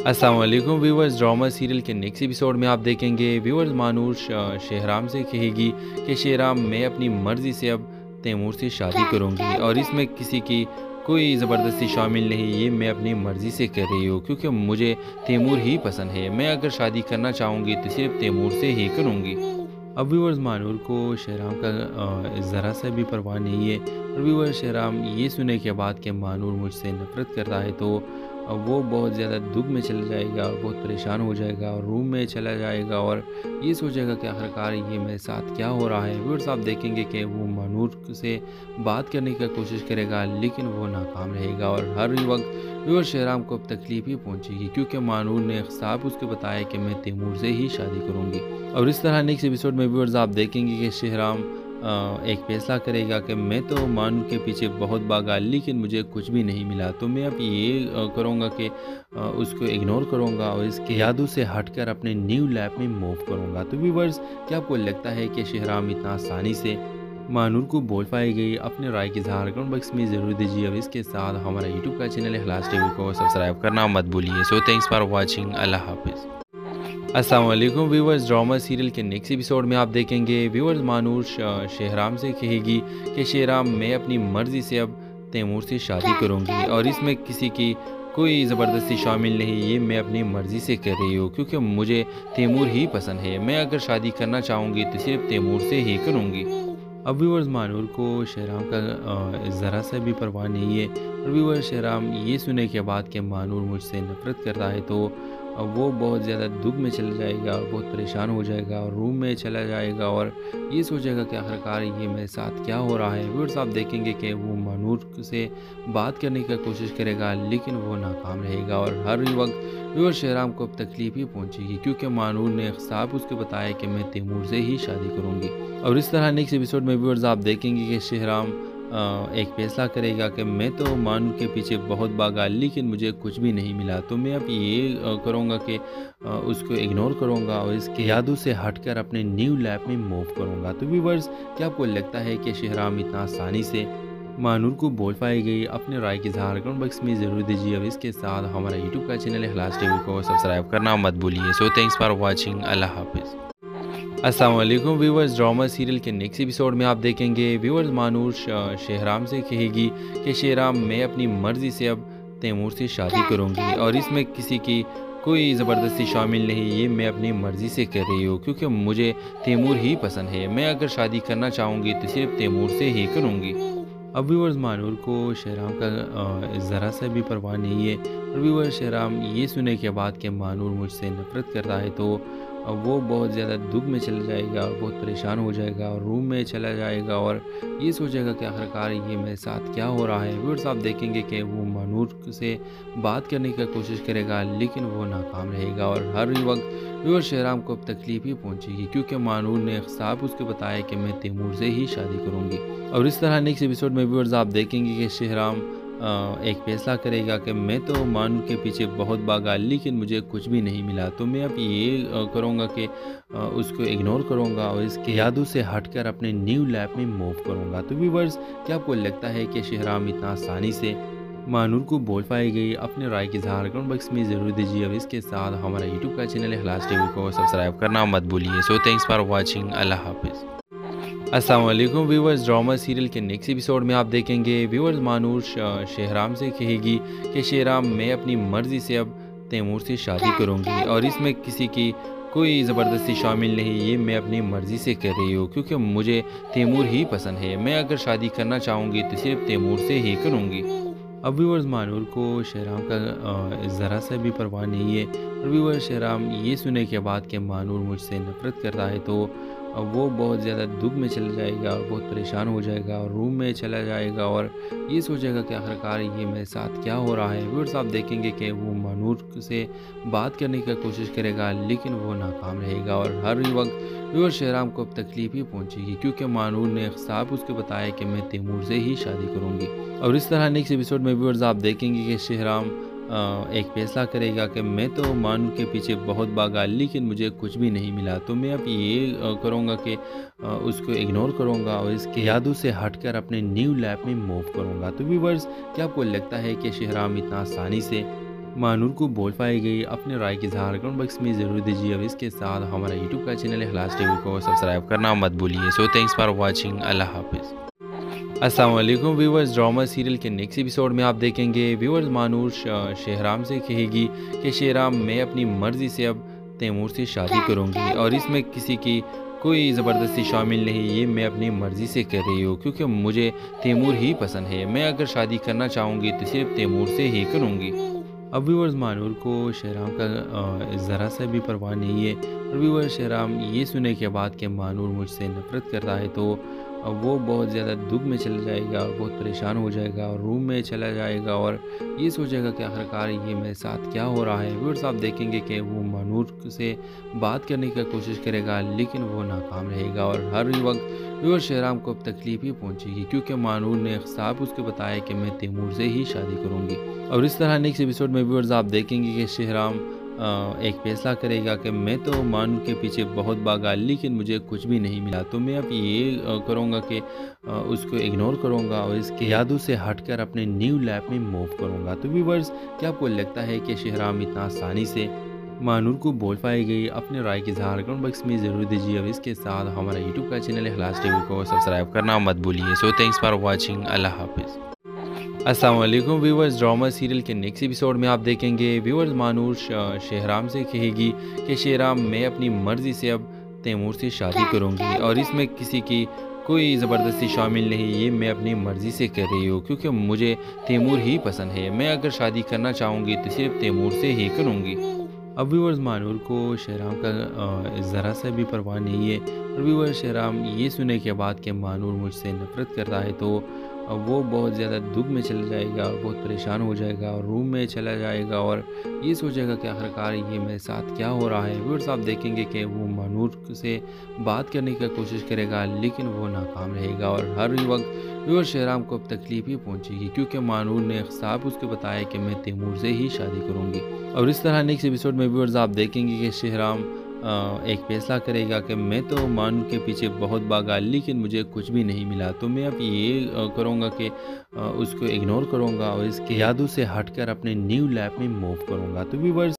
अस्सलाम वालेकुम व्यूवर्स, ड्रामा सीरियल के नेक्स्ट एपिसोड में आप देखेंगे व्यूवर्स मानूर शेहराम से कहेगी कि शेहराम मैं अपनी मर्ज़ी से अब तैमूर से शादी करूंगी और इसमें किसी की कोई ज़बरदस्ती शामिल नहीं, ये मैं अपनी मर्ज़ी से कर रही हूँ क्योंकि मुझे तैमूर ही पसंद है। मैं अगर शादी करना चाहूँगी तो सिर्फ तैमूर से ही करूँगी। अब व्यूवर्स मानूर को शेहराम का ज़रा सा भी परवाह नहीं है और व्यूवर्स शेहराम ये सुनने के बाद कि मानूर मुझसे नफ़रत करता है तो वो बहुत ज़्यादा दुख में चला जाएगा और बहुत परेशान हो जाएगा और रूम में चला जाएगा और ये सोचेगा कि आखिरकार ये मेरे साथ क्या हो रहा है। व्यूअर्स आप देखेंगे कि वो मानूर से बात करने की कोशिश करेगा लेकिन वो नाकाम रहेगा और हर वक्त व्यूअर्स शेहराम को अब तकलीफ ही पहुंचेगी क्योंकि मानूर ने साफ उसको बताया कि मैं तैमूर से ही शादी करूँगी। और इस तरह नेक्स्ट एपिसोड में व्यूअर्स आप देखेंगे कि शेहराम एक फैसला करेगा कि मैं तो मानूर के पीछे बहुत भागा लेकिन मुझे कुछ भी नहीं मिला, तो मैं अब ये करूँगा कि उसको इग्नोर करूँगा और इसके यादों से हटकर अपने न्यू लाइफ में मूव करूँगा। तो व्यूअर्स क्या आपको लगता है कि शेहराम इतना आसानी से मानूर को बोल पाएगी? अपने राय की इज़हार कमेंट बॉक्स में ज़रूर दीजिए। अब इसके साथ हमारा यूट्यूब का चैनल है खलास टीवी को सब्सक्राइब करना मत भूलिए। सो थैंक्स फॉर वॉचिंग, अल्लाह हाफिज़। अस्सलाम वालेकुम व्यूवर्स, ड्रामा सीरियल के नेक्स्ट एपिसोड में आप देखेंगे व्यूवर्स मानूर शेहराम से कहेगी कि शेहराम मैं अपनी मर्ज़ी से अब तैमूर से शादी करूंगी और इसमें किसी की कोई ज़बरदस्ती शामिल नहीं, ये मैं अपनी मर्ज़ी से कर रही हूँ क्योंकि मुझे तैमूर ही पसंद है। मैं अगर शादी करना चाहूँगी तो सिर्फ तैमूर से ही करूँगी। अब व्यूवर्स मानूर को शेहराम का ज़रा सा भी परवाह नहीं है और व्यूवर्स शेहराम ये सुनने के बाद कि मानूर मुझसे नफ़रत करता है तो वो बहुत ज़्यादा दुख में चला जाएगा और बहुत परेशान हो जाएगा और रूम में चला जाएगा और ये सोचेगा कि आखिरकार ये मेरे साथ क्या हो रहा है। व्यूअर्स आप देखेंगे कि वो मानूर से बात करने की कोशिश करेगा लेकिन वो नाकाम रहेगा और हर वक्त व्यूअर्स शेहराम को अब तकलीफ ही पहुंचेगी क्योंकि मानूर ने साफ उसको बताया कि मैं तैमूर से ही शादी करूँगी। और इस तरह नेक्स्ट एपिसोड में व्यूअर्स आप देखेंगे कि शेहराम एक फैसला करेगा कि मैं तो मानूर के पीछे बहुत भागा लेकिन मुझे कुछ भी नहीं मिला, तो मैं अब ये करूँगा कि उसको इग्नोर करूँगा और इसके यादों से हटकर अपने न्यू लाइफ में मूव करूँगा। तो व्यूअर्स क्या आपको लगता है कि शेहराम इतना आसानी से मानूर को बोल पाएगी? अपने राय की इज़हार कमेंट बॉक्स में ज़रूर दीजिए। अब इसके साथ हमारा यूट्यूब का चैनल है खलास टीवी को सब्सक्राइब करना मत भूलिए। सो थैंक्स फॉर वॉचिंग, अल्लाह हाफिज़। अस्सलाम वालेकुम व्यूवर्स, ड्रामा सीरियल के नेक्स्ट एपिसोड में आप देखेंगे व्यूवर्स मानूर शेहराम से कहेगी कि शेहराम मैं अपनी मर्ज़ी से अब तैमूर से शादी करूंगी और इसमें किसी की कोई ज़बरदस्ती शामिल नहीं, ये मैं अपनी मर्ज़ी से कर रही हूँ क्योंकि मुझे तैमूर ही पसंद है। मैं अगर शादी करना चाहूँगी तो सिर्फ तैमूर से ही करूँगी। अब व्यूवर्स मानूर को शेहराम का ज़रा सा भी परवाह नहीं है और व्यूवर्स शेहराम ये सुनने के बाद कि मानूर मुझसे नफ़रत करता है तो वो बहुत ज़्यादा दुख में चला जाएगा और बहुत परेशान हो जाएगा और रूम में चला जाएगा और ये सोचेगा कि आखिरकार ये मेरे साथ क्या हो रहा है। व्यूअर्स आप देखेंगे कि वो मानूर से बात करने की कोशिश करेगा लेकिन वो नाकाम रहेगा और हर वक्त व्यूअर्स शेहराम को अब तकलीफ ही पहुंचेगी क्योंकि मानूर ने साफ उसको बताया कि मैं तैमूर से ही शादी करूँगी। और इस तरह नेक्स्ट एपिसोड में व्यूअर्स आप देखेंगे कि शेहराम एक फैसला करेगा कि मैं तो मानूर के पीछे बहुत भागा लेकिन मुझे कुछ भी नहीं मिला, तो मैं अब ये करूँगा कि उसको इग्नोर करूँगा और इसके यादों से हटकर अपने न्यू लाइफ में मूव करूँगा। तो व्यूअर्स क्या आपको लगता है कि शेहराम इतना आसानी से मानूर को बोल पाएगी? अपने राय की इज़हार कमेंट बॉक्स में ज़रूर दीजिए। अब इसके साथ हमारा यूट्यूब का चैनल है खलास टीवी को सब्सक्राइब करना मत भूलिए। सो थैंक्स फॉर वॉचिंग, अल्लाह हाफिज़। अस्सलाम वालेकुम व्यूवर्स, ड्रामा सीरियल के नेक्स्ट एपिसोड में आप देखेंगे व्यूवर्स मानूर शेहराम से कहेगी कि शेहराम मैं अपनी मर्ज़ी से अब तैमूर से शादी करूंगी और इसमें किसी की कोई ज़बरदस्ती शामिल नहीं, ये मैं अपनी मर्ज़ी से कर रही हूँ क्योंकि मुझे तैमूर ही पसंद है। मैं अगर शादी करना चाहूँगी तो सिर्फ तैमूर से ही करूँगी। अब व्यूवर्स मानूर को शेहराम का ज़रा सा भी परवाह नहीं है और व्यूवर्स शेहराम ये सुनने के बाद कि मानूर मुझसे नफ़रत करता है तो वो बहुत ज़्यादा दुख में चला जाएगा और बहुत परेशान हो जाएगा और रूम में चला जाएगा और ये सोचेगा कि आखिरकार ये मेरे साथ क्या हो रहा है। व्यूअर्स आप देखेंगे कि वो मानूर से बात करने की कोशिश करेगा लेकिन वो नाकाम रहेगा और हर वक्त व्यूअर्स शेहराम को अब तकलीफ ही पहुंचेगी क्योंकि मानूर ने साफ उसको बताया कि मैं तैमूर से ही शादी करूँगी। और इस तरह नेक्स्ट एपिसोड में व्यूअर्स आप देखेंगे कि शेहराम एक फैसला करेगा कि मैं तो मानूर के पीछे बहुत भागा लेकिन मुझे कुछ भी नहीं मिला, तो मैं अब ये करूँगा कि उसको इग्नोर करूँगा और इसके यादों से हटकर अपने न्यू लाइफ में मूव करूँगा। तो व्यूअर्स क्या आपको लगता है कि शेहराम इतना आसानी से मानूर को बोल पाई गई। अपने राय की इज़हार कमेंट बॉक्स में ज़रूर दीजिए और इसके साथ हमारा यूट्यूब का चैनल इखलास टीवी को सब्सक्राइब करना मत भूलिए। So thanks for watching. Allah हाफिज़। अस्सलाम वालेकुम व्यूवर्स, ड्रामा सीरियल के नेक्स्ट एपिसोड में आप देखेंगे व्यूवर्स मानूर शेहराम से कहेगी कि शेहराम मैं अपनी मर्ज़ी से अब तैमूर से शादी करूंगी और इसमें किसी की कोई ज़बरदस्ती शामिल नहीं, ये मैं अपनी मर्ज़ी से कर रही हूँ क्योंकि मुझे तैमूर ही पसंद है। मैं अगर शादी करना चाहूँगी तो सिर्फ तैमूर से ही करूँगी। अब व्यूवर्स मानूर को शेहराम का ज़रा सा भी परवाह नहीं है और व्यूवर्स शेहराम ये सुने के बाद कि मानूर मुझसे नफ़रत करता है तो वो बहुत ज़्यादा दुख में चला जाएगा और बहुत परेशान हो जाएगा और रूम में चला जाएगा और ये सोचेगा कि आखिरकार ये मेरे साथ क्या हो रहा है। व्यूअर्स आप देखेंगे कि वो मानूर से बात करने की कोशिश करेगा लेकिन वो नाकाम रहेगा और हर वक्त व्यूअर्स शेहराम को अब तकलीफ ही पहुंचेगी क्योंकि मानूर ने साफ उसको बताया कि मैं तैमूर से ही शादी करूँगी। और इस तरह नेक्स्ट एपिसोड में व्यूअर्स आप देखेंगे कि शेहराम एक फैसला करेगा कि मैं तो मानूर के पीछे बहुत भागा लेकिन मुझे कुछ भी नहीं मिला, तो मैं अब ये करूँगा कि उसको इग्नोर करूँगा और इसके यादों से हटकर अपने न्यू लाइफ में मूव करूँगा। तो व्यूअर्स क्या आपको लगता है कि शेहराम इतना आसानी से मानूर को बोल पाई गई? अपने राय की इज़हार कमेंट बॉक्स में ज़रूर दीजिए और इसके साथ हमारा यूट्यूब का चैनल इखलास टीवी को सब्सक्राइब करना मत भूलिए। So thanks for watching. अल्लाह हाफिज़। अस्सलाम वालेकुम व्यूवर्स, ड्रामा सीरियल के नेक्स्ट एपिसोड में आप देखेंगे व्यूवर्स मानूर शेहराम से कहेगी कि शेहराम मैं अपनी मर्ज़ी से अब तैमूर से शादी करूंगी और इसमें किसी की कोई ज़बरदस्ती शामिल नहीं, ये मैं अपनी मर्ज़ी से कर रही हूँ क्योंकि मुझे तैमूर ही पसंद है। मैं अगर शादी करना चाहूँगी तो सिर्फ तैमूर से ही करूँगी। अब व्यूवर्स मानूर को शेहराम का ज़रा सा भी परवाह नहीं है और व्यूवर्स शेहराम ये सुने के बाद कि मानूर मुझसे नफ़रत करता है तो वो बहुत ज़्यादा दुख में चला जाएगा और बहुत परेशान हो जाएगा और रूम में चला जाएगा और ये सोचेगा कि आखिरकार ये मेरे साथ क्या हो रहा है। व्यूअर्स आप देखेंगे कि वो मानूर से बात करने की कोशिश करेगा लेकिन वो नाकाम रहेगा और हर वक्त व्यूअर्स शेहराम को अब तकलीफ ही पहुंचेगी क्योंकि मानूर ने साफ उसको बताया कि मैं तैमूर से ही शादी करूँगी। और इस तरह नेक्स्ट एपिसोड में व्यूअर्स आप देखेंगे कि शेहराम एक फैसला करेगा कि मैं तो मानूर के पीछे बहुत भागा लेकिन मुझे कुछ भी नहीं मिला, तो मैं अब ये करूँगा कि उसको इग्नोर करूँगा और इसके यादों से हटकर अपने न्यू लाइफ में मूव करूँगा। तो व्यूअर्स